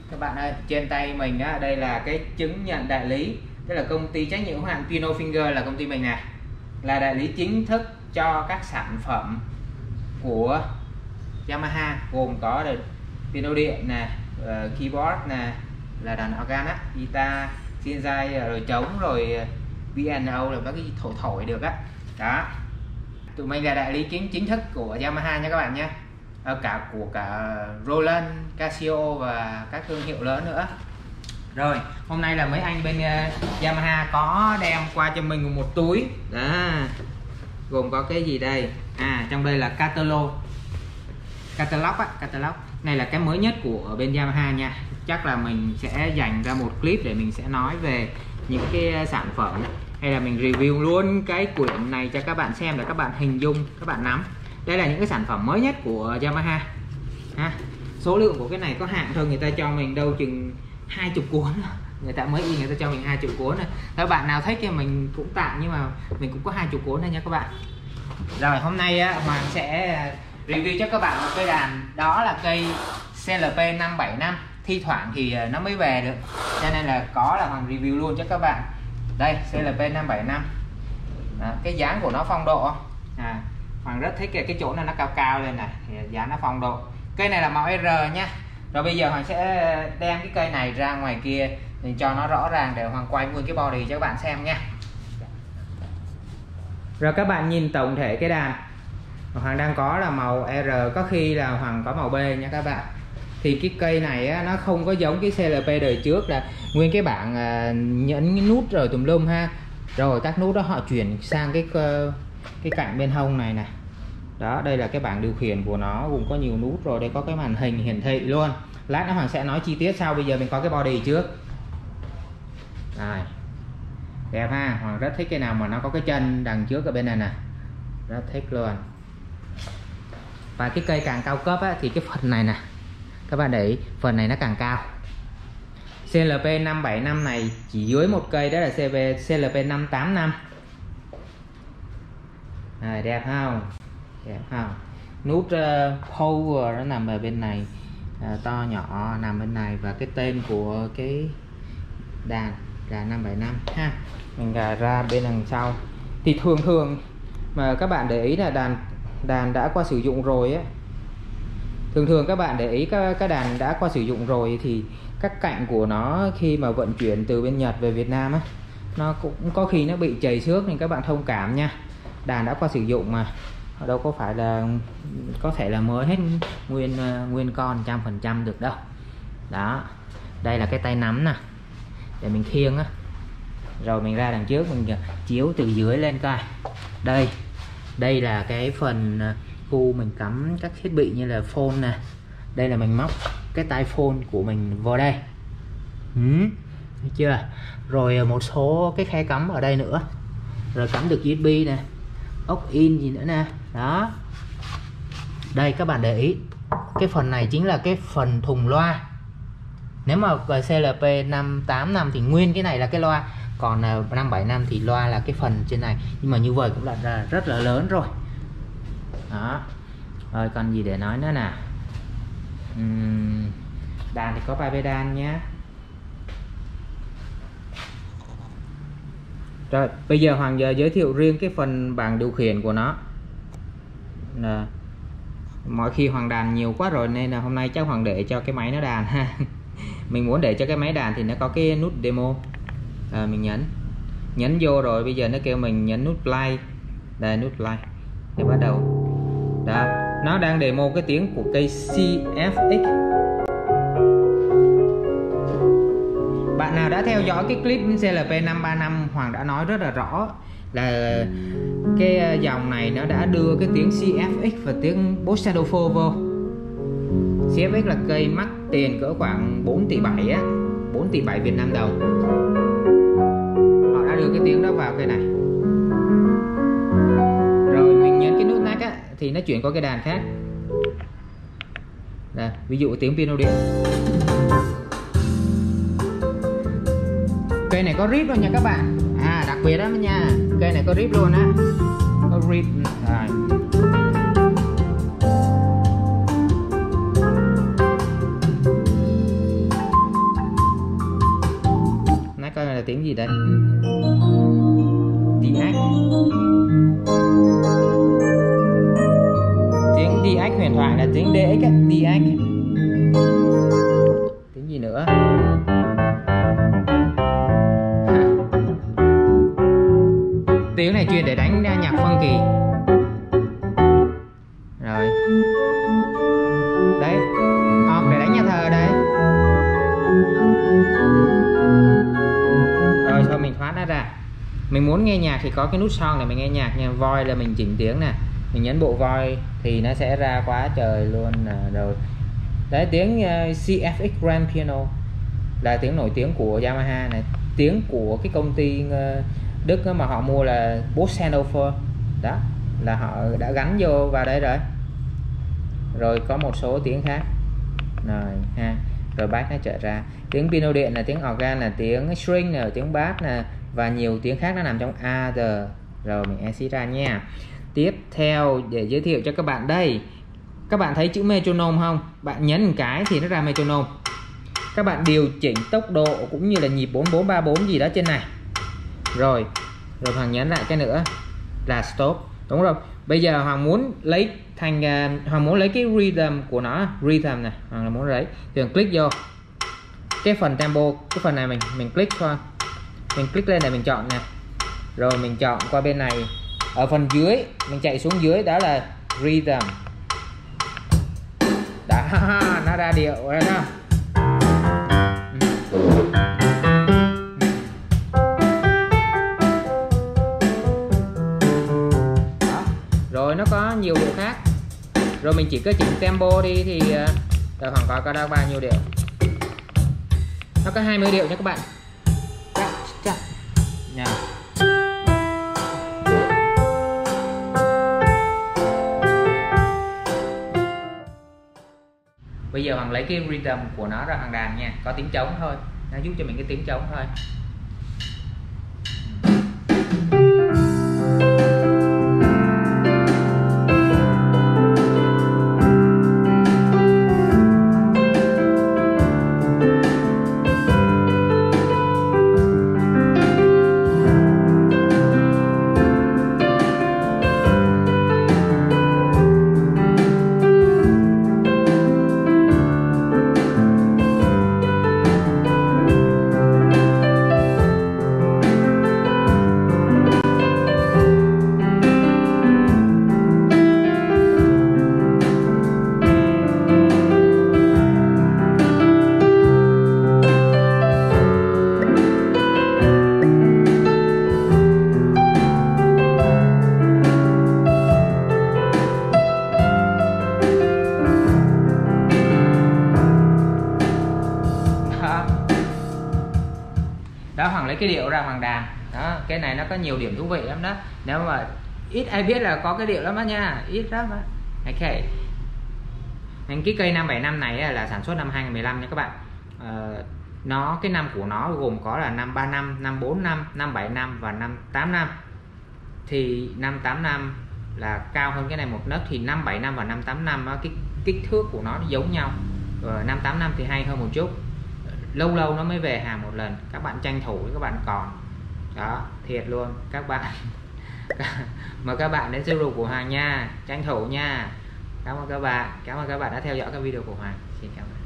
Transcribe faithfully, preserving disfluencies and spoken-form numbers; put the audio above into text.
Các bạn ơi, trên tay mình á, đây là cái chứng nhận đại lý, tức là công ty trách nhiệm hữu hạn Pino Finger là công ty mình nè, là đại lý chính thức cho các sản phẩm của Yamaha, gồm có được piano điện nè, uh, keyboard nè, là đàn organ á, guitar, synthesizer, rồi trống, rồi piano, là các cái thổi thổi được á. Đó, tụi mình là đại lý chính chính thức của Yamaha nha các bạn nhé, cả của cả Roland, Casio và các thương hiệu lớn nữa. Rồi hôm nay là mấy anh bên uh, Yamaha có đem qua cho mình một túi đó, gồm có cái gì đây, à trong đây là catalog catalog á, catalog này là cái mới nhất của bên Yamaha nha. Chắc là mình sẽ dành ra một clip để mình sẽ nói về những cái sản phẩm, hay là mình review luôn cái quyển này cho các bạn xem để các bạn hình dung, các bạn nắm. Đây là những cái sản phẩm mới nhất của Yamaha ha. Số lượng của cái này có hạn thôi, người ta cho mình đâu chừng hai chục cuốn, người ta mới in, người ta cho mình hai chục cuốn này. Các bạn nào thích thì mình cũng tặng, nhưng mà mình cũng có hai chục cuốn này nha các bạn. Rồi hôm nay á, Hoàng sẽ review cho các bạn một cây đàn, đó là cây xê lờ pê năm bảy năm. Thi thoảng thì nó mới về được, cho nên là có là Hoàng review luôn cho các bạn. Đây, xê lờ pê năm bảy năm. Đó, cái dáng của nó phong độ à, Hoàng rất thích cái, cái chỗ này nó cao cao lên này, dáng nó phong độ. Cây này là màu R nha. Rồi bây giờ Hoàng sẽ đem cái cây này ra ngoài kia để cho nó rõ ràng, để Hoàng quay nguyên cái body cho các bạn xem nha. Rồi các bạn nhìn tổng thể cái đàn Hoàng đang có là màu R, có khi là Hoàng có màu B nha các bạn. Thì cái cây này á, nó không có giống cái xê lờ pê đời trước là nguyên cái bảng à, nhấn cái nút rồi tùm lum ha. Rồi các nút đó họ chuyển sang cái cái cạnh bên hông này nè. Đó, đây là cái bảng điều khiển của nó, cũng có nhiều nút rồi, đây có cái màn hình hiển thị luôn. Lát nữa Hoàng sẽ nói chi tiết sau, bây giờ mình có cái body trước. Rồi, đẹp ha, Hoàng rất thích cái nào mà nó có cái chân đằng trước ở bên này nè, rất thích luôn. Và cái cây càng cao cấp á, thì cái phần này nè, các bạn để ý, phần này nó càng cao. xê lờ pê năm bảy năm này chỉ dưới một cây, đó là xê lờ pê năm tám năm. Rồi, đẹp không? Đẹp không? Nút uh, power nó nằm ở bên này, uh, to nhỏ nằm bên này, và cái tên của cái đàn là năm bảy năm ha. Mình gà ra bên đằng sau. Thì thường thường mà các bạn để ý là đàn đàn đã qua sử dụng rồi á, thường thường các bạn để ý các, các đàn đã qua sử dụng rồi thì các cạnh của nó khi mà vận chuyển từ bên Nhật về Việt Nam á, nó cũng có khi nó bị chảy xước, nên các bạn thông cảm nha. Đàn đã qua sử dụng mà, đâu có phải là có thể là mới hết nguyên uh, nguyên con trăm phần trăm được đâu. Đó, đây là cái tay nắm nè, để mình khiêng á. Rồi mình ra đằng trước, mình chiếu từ dưới lên coi. Đây, đây là cái phần khu mình cắm các thiết bị như là phone nè. Đây là mình móc cái tai phone của mình vào đây, ừ, thấy chưa? Rồi một số cái khe cắm ở đây nữa, rồi cắm được u ét bê nè, ốc in gì nữa nè. Đó, đây các bạn để ý, cái phần này chính là cái phần thùng loa. Nếu mà xê lờ pê năm tám năm thì nguyên cái này là cái loa, còn năm bảy năm thì loa là cái phần trên này, nhưng mà như vậy cũng là rất là lớn rồi. Đó, rồi còn gì để nói nữa nè. uhm, Đàn thì có ba pedal nhé. Rồi bây giờ Hoàng giờ giới thiệu riêng cái phần bảng điều khiển của nó nè. Mỗi khi Hoàng đàn nhiều quá rồi nên là hôm nay chắc Hoàng để cho cái máy nó đàn ha. Mình muốn để cho cái máy đàn thì nó có cái nút demo, à, mình nhấn nhấn vô rồi bây giờ nó kêu mình nhấn nút play. Đây, nút play để bắt đầu. Đó, nó đang demo cái tiếng của cây xê ép ích. Bạn nào đã theo dõi cái clip xê lờ pê năm ba năm, Hoàng đã nói rất là rõ là cái dòng này nó đã đưa cái tiếng xê ép ích và tiếng bossa nova vô. xê ép ích là cây mắc tiền cỡ khoảng bốn tỷ bảy á, bốn tỷ bảy Việt Nam đồng. Họ đã đưa cái tiếng đó vào cây này. Rồi mình nhấn cái nút nách á thì nó chuyển qua cái đàn khác. Đây, ví dụ tiếng piano điện. Cây này có rip luôn nha các bạn. À, đặc biệt đó nha, cây này có rip luôn á, có rip. Rồi. tiếng gì đây? đê ích. Tiếng đê ích huyền thoại là tiếng đê ích á, đê ích. Tiếng gì nữa? Tiếng này chuyên để đánh nhạc funky. Rồi. Đấy, học để đánh nhà thờ đây. Rồi thôi mình thoát nó ra. Mình muốn nghe nhạc thì có cái nút son để mình nghe nhạc nha. Voice là mình chỉnh tiếng nè. Mình nhấn bộ voice thì nó sẽ ra quá trời luôn nè. Rồi. Đấy, tiếng uh, xê ép ích Grand Piano là tiếng nổi tiếng của Yamaha này. Tiếng của cái công ty uh, Đức mà họ mua là Bossanova. Đó, là họ đã gắn vô vào đây rồi. Rồi có một số tiếng khác. Rồi ha. Rồi bass nó trở ra. Tiếng piano điện là tiếng organ, là tiếng string, là tiếng bass nè, và nhiều tiếng khác nó nằm trong other. Rồi mình exit ra nha. Tiếp theo để giới thiệu cho các bạn đây. Các bạn thấy chữ metronome không? Bạn nhấn một cái thì nó ra metronome. Các bạn điều chỉnh tốc độ cũng như là nhịp bốn bốn ba bốn gì đó trên này. Rồi, rồi Hoàng nhấn lại cái nữa là stop. Đúng rồi. Bây giờ Hoàng muốn lấy thành uh, Hoàng muốn lấy cái rhythm của nó, rhythm này, Hoàng là muốn lấy. Thì Hoàng click vô cái phần tempo, cái phần này mình mình click thôi. Mình click lên để mình chọn nè. Rồi mình chọn qua bên này. Ở phần dưới mình chạy xuống dưới đó là rhythm. Đó, nó ra điệu rồi đó. Rồi nó có nhiều điệu khác. Rồi mình chỉ có chỉnh tempo đi thì đợi khoảng có có đâu bao nhiêu điệu. Nó có hai mươi điệu nha các bạn. Chắc chắc. Nha. Bây giờ Hoàng lấy cái rhythm của nó ra Hoàng đàn nha, có tiếng trống thôi, nó giúp cho mình cái tiếng trống thôi. Đó, Hoàng lấy cái điệu ra Hoàng đàn. Đó, cái này nó có nhiều điểm thú vị lắm đó. Nếu mà ít ai biết là có cái điệu lắm đó nha, ít lắm đó. Ok. Nên cái cây năm bảy năm này là sản xuất năm hai nghìn không trăm mười lăm nha các bạn. À, nó cái năm của nó gồm có là năm ba năm, năm bốn năm, năm bảy năm và năm tám năm. Thì năm tám năm là cao hơn cái này một nấc, thì năm bảy năm và năm tám năm cái kích thước của nó giống nhau. Rồi năm tám năm thì hay hơn một chút. Lâu lâu nó mới về hàng một lần, các bạn tranh thủ các bạn còn đó, thiệt luôn các bạn. Mời các bạn đến showroom của Hoàng nha, tranh thủ nha. Cảm ơn các bạn, cảm ơn các bạn đã theo dõi cái video của Hoàng. Xin cảm ơn.